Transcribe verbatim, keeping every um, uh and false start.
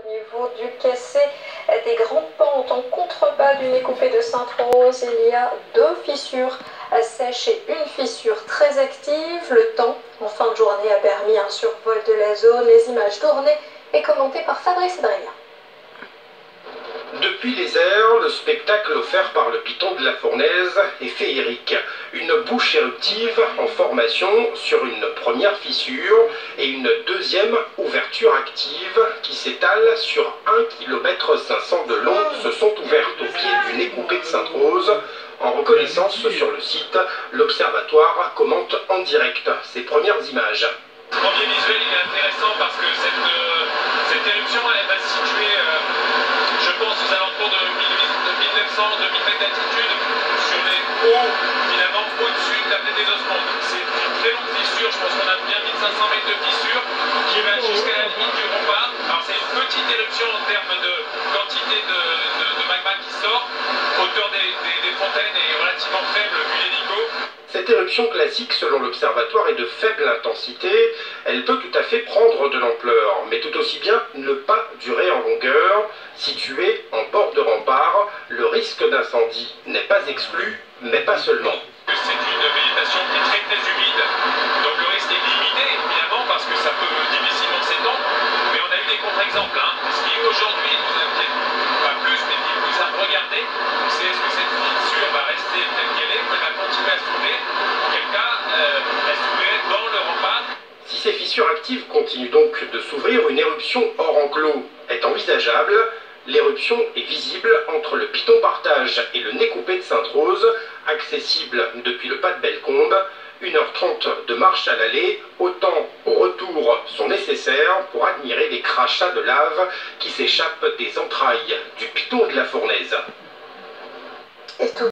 au niveau du cassé des grandes pentes en contrebas du nez coupé de Sainte-Rose. Il y a deux fissures sèches et une fissure très active. Le temps en fin de journée a permis un survol de la zone. Les images tournées et commentées par Fabrice Adrien. Depuis les airs, le spectacle offert par le piton de la Fournaise est féerique. Une bouche éruptive en formation sur une première fissure et une deuxième ouverture active qui s'étale sur un kilomètre cinq cents de long se sont ouvertes au pied du nez coupé de Sainte-Rose. En reconnaissance sur le site, l'Observatoire commente en direct ces premières images. Le premier visuel il est intéressant parce que cette, euh, cette éruption elle va se situer, euh, je pense, aux alentours de mille neuf cents à deux mille mètres d'altitude sur les hauts, finalement au-dessus de la plaine des Osmondes. C'est une très longue fissure, je pense qu'on a bien mille cinq cents mètres de fissure qui va jusqu'à la limite du rempart. Alors c'est une petite éruption en termes de quantité de, de, de magma qui sort. Hauteur des, des, des fontaines est relativement faible vu l'hélico. Cette éruption classique, selon l'Observatoire, est de faible intensité. Elle peut tout à fait prendre de l'ampleur, mais tout aussi bien ne pas durer en longueur. Située en bord de rempart, le risque d'incendie n'est pas exclu, mais pas seulement. C'est une végétation qui est très très humide, donc le risque est limité évidemment parce que ça peut difficilement s'étendre, mais on a eu des contre-exemples. Hein. Ce qui aujourd'hui nous inquiète pas plus, mais qui nous a regardé, c'est est-ce que cette fissure va rester telle qu'elle est ou elle va continuer à s'ouvrir, auquel cas euh, elle s'ouvrirait dans le rempart. Si ces fissures actives continuent donc de s'ouvrir, une éruption hors enclos est envisageable. L'éruption est visible entre le Piton Partage et le nez coupé de Sainte-Rose, accessible depuis le pas de Bellecombe. une heure trente de marche à l'aller, autant au retour sont nécessaires pour admirer les crachats de lave qui s'échappent des entrailles du Piton de la Fournaise.